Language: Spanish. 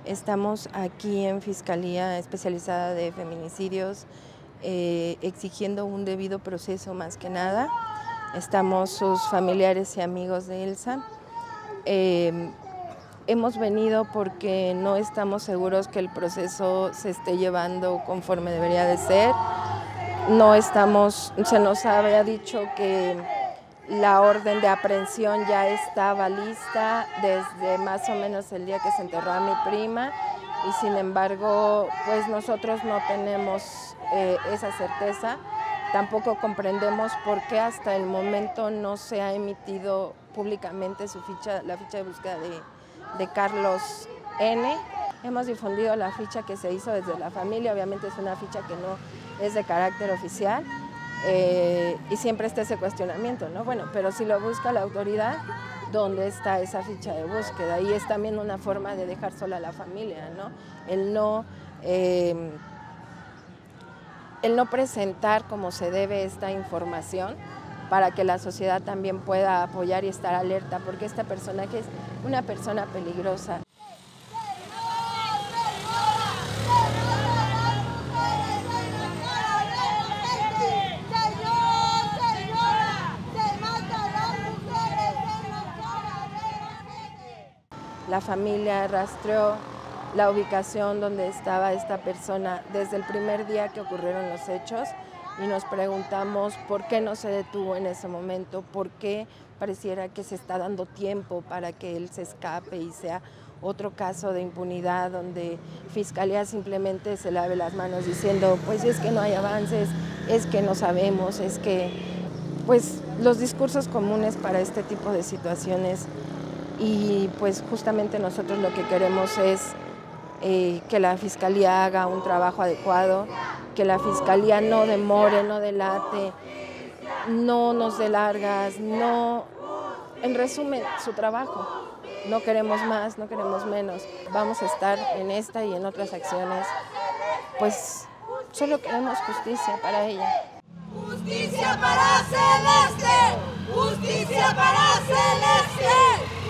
Estamos aquí en Fiscalía Especializada de Feminicidios exigiendo un debido proceso más que nada. Estamos sus familiares y amigos de Elsa. Hemos venido porque no estamos seguros que el proceso se esté llevando conforme debería de ser. Se nos había dicho que la orden de aprehensión ya estaba lista desde más o menos el día que se enterró a mi prima y sin embargo pues nosotros no tenemos esa certeza. Tampoco comprendemos por qué hasta el momento no se ha emitido públicamente la ficha de búsqueda de Carlos N. Hemos difundido la ficha que se hizo desde la familia, obviamente es una ficha que no es de carácter oficial. Y siempre está ese cuestionamiento, ¿no? Bueno, pero si lo busca la autoridad, ¿dónde está esa ficha de búsqueda? Y es también una forma de dejar sola a la familia, ¿no? El no presentar como se debe esta información para que la sociedad también pueda apoyar y estar alerta, porque este personaje es una persona peligrosa. La familia rastreó la ubicación donde estaba esta persona desde el primer día que ocurrieron los hechos y nos preguntamos por qué no se detuvo en ese momento, por qué pareciera que se está dando tiempo para que él se escape y sea otro caso de impunidad donde Fiscalía simplemente se lave las manos diciendo pues es que no hay avances, es que no sabemos, es que pues los discursos comunes para este tipo de situaciones. Y pues justamente nosotros lo que queremos es que la Fiscalía haga un trabajo adecuado, que la Fiscalía no demore, no delate, no nos dé largas, en resumen, su trabajo. No queremos más, no queremos menos. Vamos a estar en esta y en otras acciones, pues solo queremos justicia para ella. ¡Justicia para Celeste! ¡Justicia para Celeste!